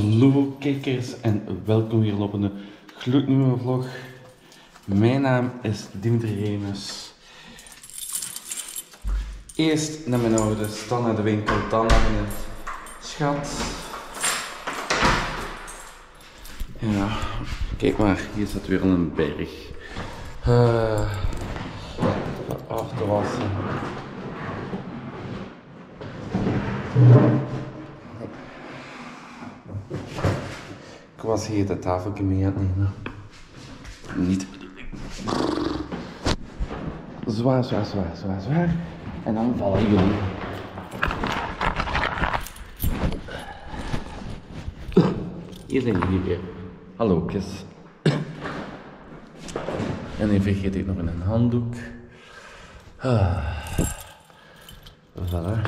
Hallo kijkers en welkom hier op een gloednieuwe vlog. Mijn naam is Dimitri Remus. Eerst naar mijn ouders, dan naar de winkel, dan naar mijn schat. Ja, kijk maar, hier staat weer een berg. Af te wassen. Ik was hier de tafeltje mee aan het nemen. Niet de bedoeling. Zwaar. En dan vallen jullie. Hier zijn jullie weer. Hallootjes. En nu vergeet ik nog een handdoek. Voilà.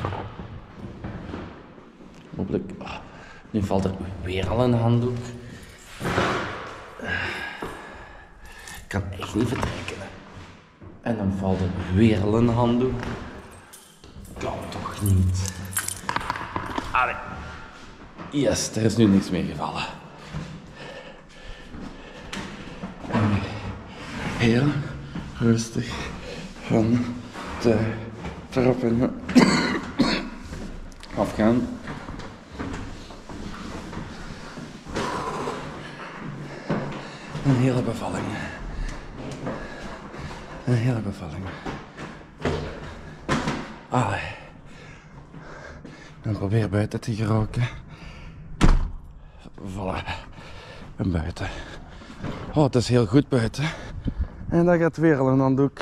Hopelijk. Nu valt er weer al een handdoek. Ik kan echt niet vertrekken. En dan valt er weer al een handdoek. Kan toch niet. Allee. Yes, er is nu niks meer gevallen. En heel rustig van de trappen afgaan. Een hele bevalling. Een hele bevalling. Allee. En probeer buiten te geraken. Voilà. En buiten. Oh, het is heel goed buiten. En daar gaat weer al een handdoek.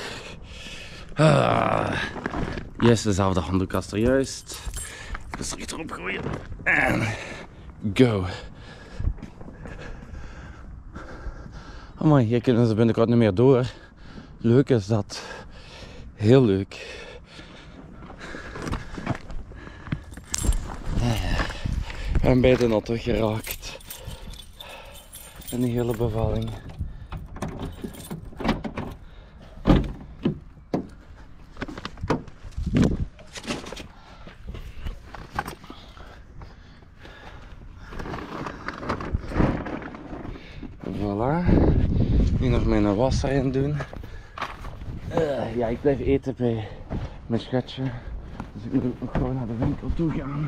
Juist dezelfde handdoek als er juist. Dus terug erop gooien. En go. Maar hier kunnen ze binnenkort niet meer door. Leuk is dat. Heel leuk. En bij de auto geraakt. Een hele bevalling. Voilà. Nu nog mijn was erin doen. Ja, ik blijf eten bij mijn schatje. Dus ik moet ook nog gewoon naar de winkel toe gaan.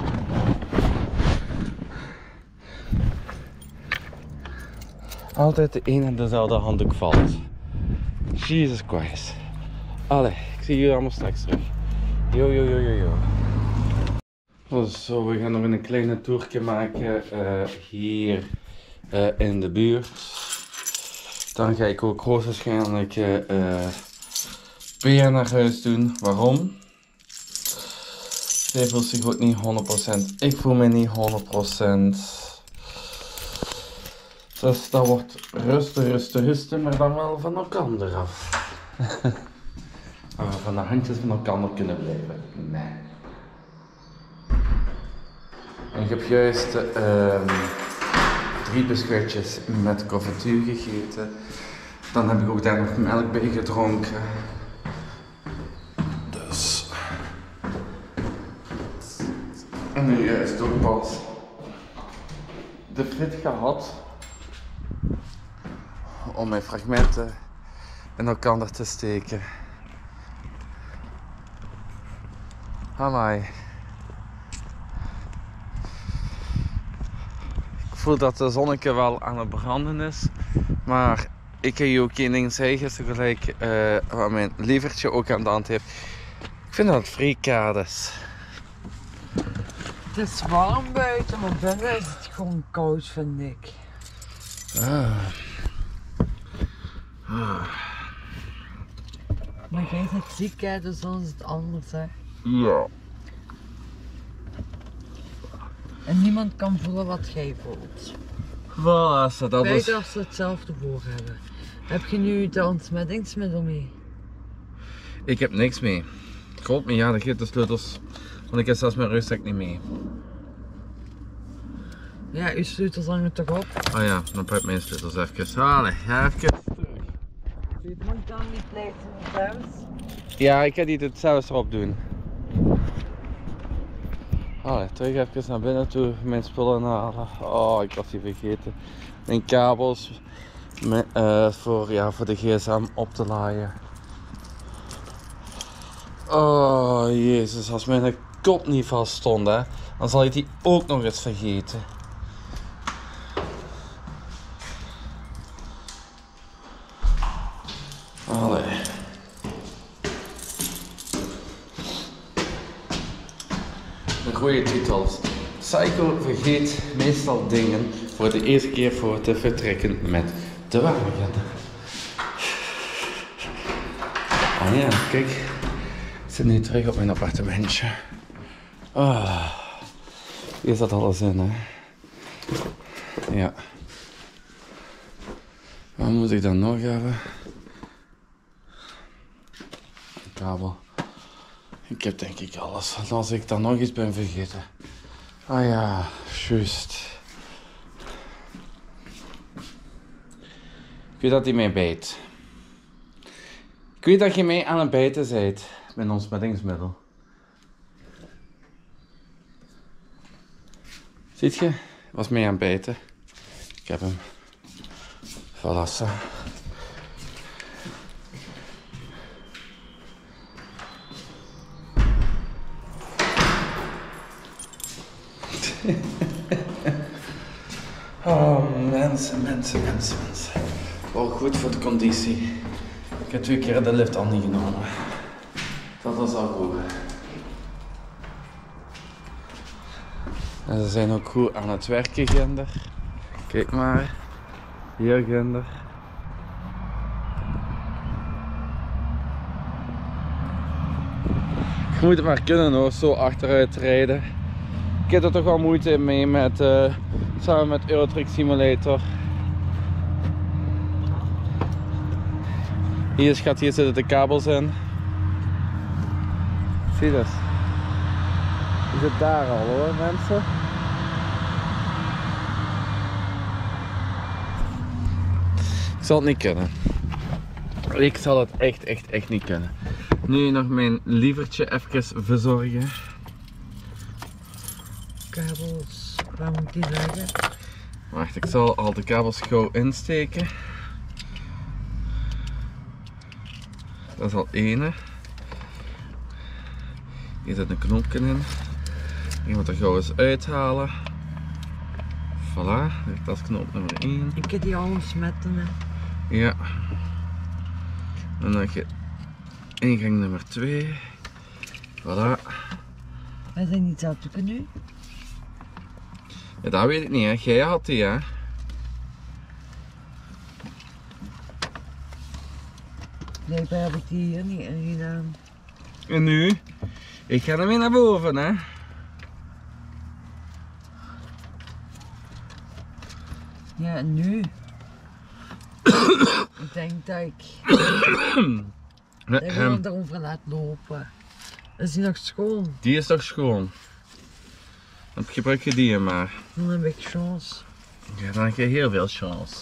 Altijd de een en dezelfde handdoek valt. Jesus Christ. Allee, ik zie jullie allemaal straks terug. Yo. Zo, we gaan nog een kleine toertje maken hier in de buurt. Dan ga ik ook hoogstwaarschijnlijk Pia naar huis doen. Waarom? Zij voelt zich ook niet 100%. Ik voel me niet 100%. Dus dat wordt rusten, maar dan wel van elkaar af. Waar we van de handjes van elkaar kunnen blijven. Nee. En ik heb juist 3 biscuitjes met confituur gegeten. Dan heb ik ook daar nog melk bij gedronken. Dus. En nu juist ook pas de frit gehad. Om mijn fragmenten in elkaar te steken. Amai. Ik voel dat de zonnetje wel aan het branden is. Maar ik kan je ook één ding zeggen, tegelijk wat mijn lievertje ook aan de hand heeft. Ik vind dat het vrij koud is. Het is warm buiten, maar binnen is het gewoon koud, vind ik. Maar jij bent ziek, hè, dus dan is het anders, hè. Ja. En niemand kan voelen wat jij voelt. Voilà, dat is... Buiten als ze hetzelfde voor hebben. Heb je nu de ontsmettingsmiddel mee? Ik heb niks mee. God, maar ja, dat geeft de sleutels. Want ik heb zelfs mijn rugzak niet mee. Ja, uw sleutels hangen toch op? Oh ja, dan pak ik mijn sleutels even. Allee, ja, even terug. Moet ik dan niet blijven thuis? Ja, ik ga die het zelfs erop doen. Allee, terug even naar binnen toe, mijn spullen halen. Oh, ik was die vergeten. Mijn kabels voor de gsm op te laden. Oh jezus, als mijn kop niet vast stond, hè, dan zal ik die ook nog eens vergeten. Allee. Een goede titel. Psycho vergeet meestal dingen voor de eerste keer voor te vertrekken met de wagen. Ah ja, kijk. Ik zit nu terug op mijn appartementje. Ah, hier zat alles in, hè. Ja. Wat moet ik dan nog hebben? Een kabel. Ik heb denk ik alles. Als ik dan nog iets ben vergeten. Ah ja, juist. Ik weet dat hij mij bijt. Ik weet dat je mij aan het bijten bent met ons ontsmettingsmiddel. Ziet je? Was mij aan het bijten. Ik heb hem. Voilà. Oh, mensen. Wel goed voor de conditie. Ik heb 2 keer de lift al niet genomen. Dat was al goed. En ze zijn ook goed aan het werken, Ginder. Kijk maar. Hier, Ginder. Je moet het maar kunnen hoor, zo achteruit rijden. Ik heb er toch wel moeite mee met, samen met Eurotruck Simulator. Hier zitten de kabels in. Zie je dat? Die zit daar al hoor, mensen. Ik zal het niet kunnen. Ik zal het echt niet kunnen. Nu nog mijn lievertje even verzorgen. Kabels, waar moet ik die leggen? Wacht, ik zal al de kabels gauw insteken. Dat is al ene. Hier zit een knoopje in. Ik moet er gauw eens uithalen. Voilà, dat is knoop nummer 1. Ik heb die al ontsmetten. Hè. Ja. En dan heb je ingang nummer 2. Voilà. Wij zijn niet aan het zoeken nu. Ja, dat weet ik niet, hè. Jij had die, hè. Blijkbaar heb ik die hier niet in gedaan. En nu? Ik ga er weer naar boven, hè. Ja, en nu? Ik denk dat ik gewoon erover laat lopen. Is die nog schoon? Die is toch schoon? Dan gebruik je die maar. Dan heb ik chance. Ja, dan heb je heel veel chance.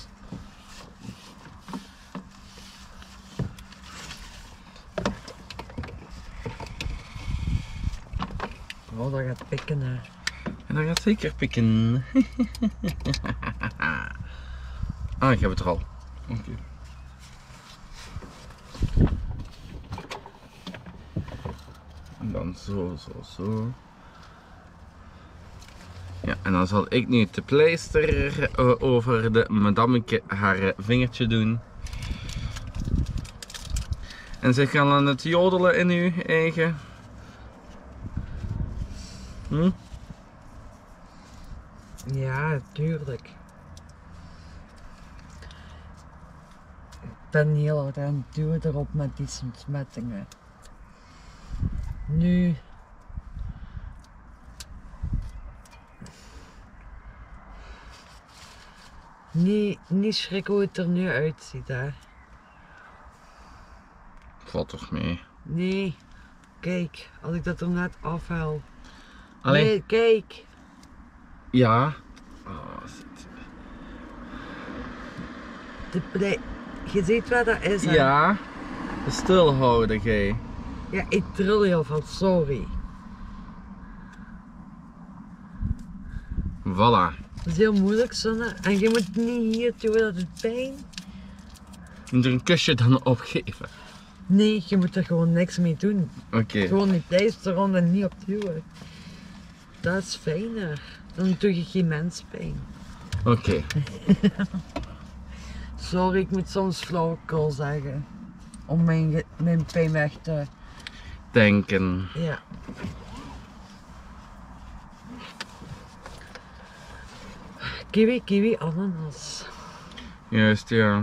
Oh, dat gaat pikken hè. En dat gaat zeker pikken. Ah, ik heb het er al. Oké. En dan zo. Ja, en dan zal ik nu de pleister over de madameke haar vingertje doen. En ze gaan aan het jodelen in uw eigen. Ja, tuurlijk. Ik ben heel hard aan het duwen erop met die ontsmettingen. Nu. Niet schrikken hoe het er nu uitziet, hè. Valt toch mee? Nee. Kijk, als ik dat er net afhaal. Allee. Nee, kijk. Ja. Je ziet waar dat is, hè? Ja. Stilhouden, gij. Ja, ik tril heel veel, sorry. Voilà. Dat is heel moeilijk, Sanne. En je moet niet hier toe, dat doet pijn. Moet er een kusje dan op geven? Nee, je moet er gewoon niks mee doen. Oké. Gewoon die pleister rond en niet opduwen. Dat is fijner. Dan doe je geen mens pijn. Oké. Sorry, ik moet soms flauwekul zeggen. Om mijn pijn weg te... Denken. Ja. Kiwi, kiwi, ananas. Juist, ja.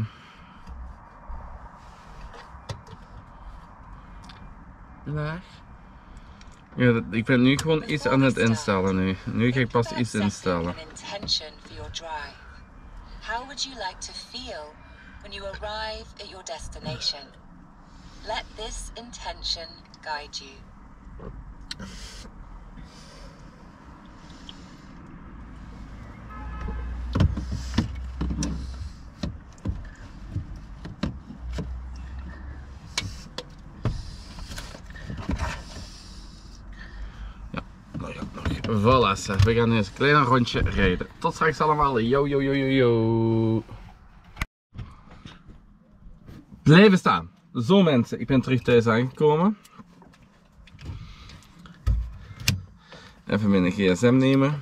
Waar? Ja, ik ben nu gewoon iets aan het instellen nu. Nu ga ik pas iets instellen. How would you like to feel when you arrive at your destination? Let this intention guide you. Voilà, zeg. We gaan nu eens een klein rondje rijden. Tot straks allemaal. Yo, yo, yo, yo, yo. Blijven staan. Zo mensen, ik ben terug thuis aangekomen. Even mijn gsm nemen.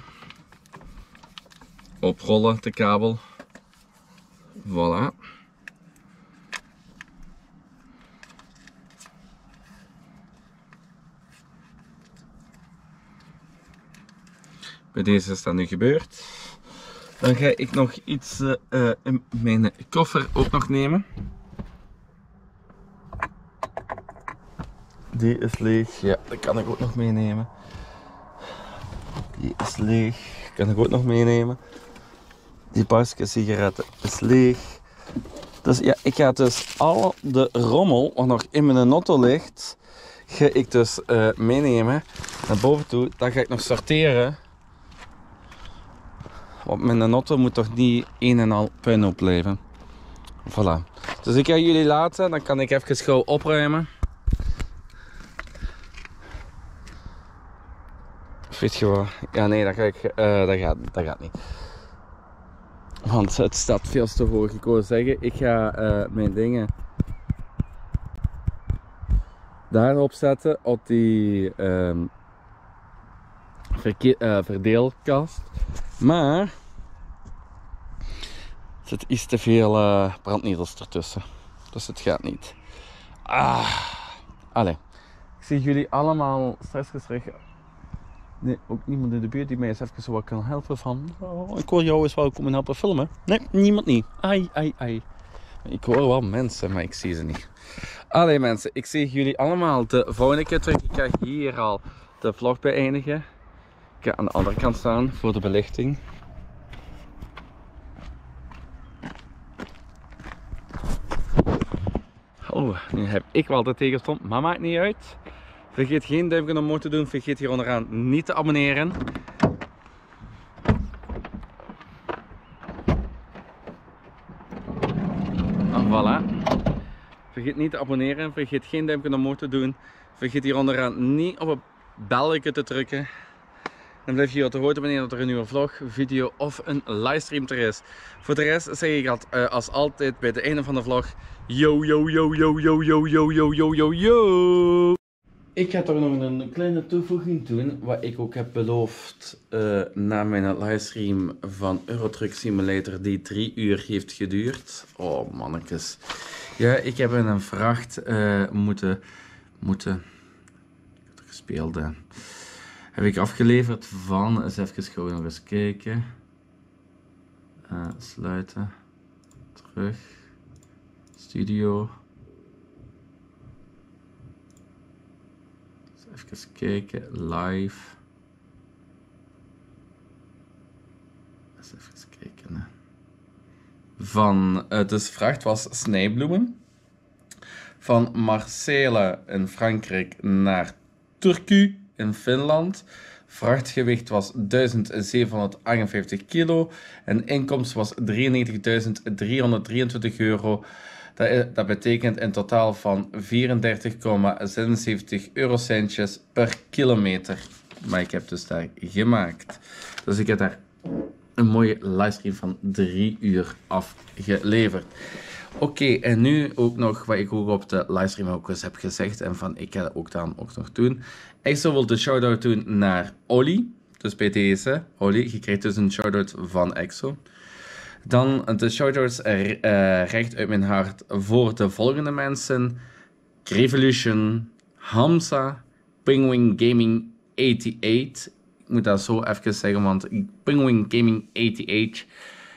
Oprollen de kabel. Voilà. Bij deze is dat nu gebeurd. Dan ga ik nog iets in mijn koffer ook nog nemen. Die is leeg. Ja, dat kan ik ook nog meenemen. Die is leeg. Kan ik ook nog meenemen. Die pakje sigaretten is leeg. Dus ja, ik ga dus al de rommel wat nog in mijn auto ligt, ga ik dus meenemen naar boven toe. Dan ga ik nog sorteren. Want mijn auto moet toch niet een en al puinhoop blijven. Voilà. Dus ik ga jullie laten, dan kan ik even gauw opruimen. Weet je wat? Ja, nee, dat gaat niet. Want het staat veel te hoog. Ik wil zeggen, ik ga mijn dingen daarop zetten, op die verdeelkast. Maar er zit iets te veel brandnetels ertussen. Dus het gaat niet. Allee. Ik zie jullie allemaal straks terug. Nee, ook niemand in de buurt die mij eens even wat kan helpen van... Oh, ik wil jou eens wel komen helpen filmen. Nee, niemand niet. Ai, ai, ai. Ik hoor wel mensen, maar ik zie ze niet. Allee mensen, ik zie jullie allemaal de volgende keer terug. Ik ga hier al de vlog beëindigen. Ik ga aan de andere kant staan voor de belichting. Oh, nu heb ik wel de tegenstand, maar maakt niet uit. Vergeet geen duimpje omhoog te doen. Vergeet hier onderaan niet te abonneren. En voilà. Vergeet niet te abonneren. Vergeet geen duimpje omhoog te doen. Vergeet hier onderaan niet op het belletje te drukken. Dan blijf je hier op de hoogte wanneer er een nieuwe vlog, video of een livestream er is. Voor de rest zeg ik als altijd bij het einde van de vlog. Yo, yo, yo, yo, yo, yo, yo, yo, yo, yo, yo. Ik ga toch nog een kleine toevoeging doen, wat ik ook heb beloofd na mijn livestream van Euro Truck Simulator die 3 uur heeft geduurd. Oh mannetjes. Ja, ik heb een vracht moeten gespeeld. Heb ik afgeleverd van, eens even gewoon nog eens kijken. Sluiten. Terug. Studio. Even kijken, live. Eens even kijken. Hè. Van, dus vracht was snijbloemen. Van Marseille in Frankrijk naar Turku in Finland. Vrachtgewicht was 1758 kilo. En inkomst was 93.323 euro. Dat betekent een totaal van 34,76 eurocentjes per kilometer. Maar ik heb dus daar gemaakt. Dus ik heb daar een mooie livestream van 3 uur afgeleverd. Oké, en nu ook nog wat ik ook op de livestream ook eens heb gezegd. En van ik ga dat ook dan ook nog doen. Ik wil de shout-out doen naar Olly. Dus bij deze, Olly, je krijgt dus een shout-out van EXO. Dan de shout-outs recht uit mijn hart voor de volgende mensen. Revolution, Hamza, Penguin Gaming 88. Ik moet dat zo even zeggen, want Penguin Gaming 88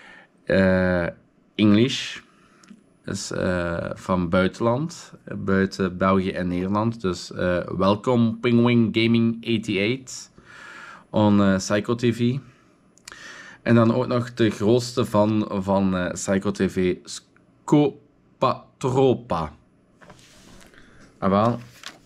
English is van buitenland, buiten België en Nederland. Dus welkom Penguin Gaming 88 on Psycho TV. En dan ook nog de grootste van Psycho TV, Scopatropa. Ah wel,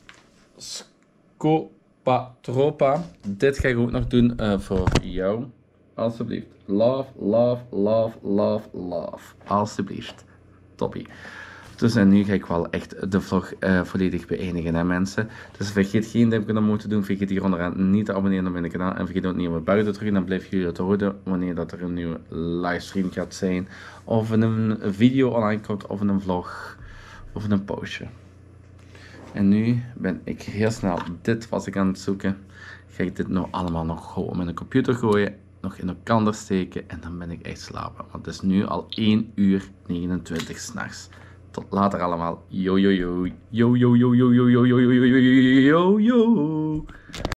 Scopatropa. Dit ga ik ook nog doen voor jou. Alsjeblieft. Love, love, love, love, love. Alsjeblieft. Toppie. Dus en nu ga ik wel echt de vlog volledig beëindigen, hè mensen. Dus vergeet geen duimpje om te doen. Vergeet hier onderaan niet te abonneren op mijn kanaal. En vergeet ook niet op het belletje te drukken. Dan blijf jullie het horen wanneer dat er een nieuwe livestream gaat zijn. Of een video online komt. Of een vlog. Of een postje. En nu ben ik heel snel, dit was ik aan het zoeken. Ga ik dit nou allemaal nog gewoon met een computer gooien. Nog in elkaar steken. En dan ben ik echt slapen. Want het is nu al 1 uur 29 s'nachts. Tot later allemaal. Yo yo yo. Yo yo yo yo yo yo yo yo yo yo yo.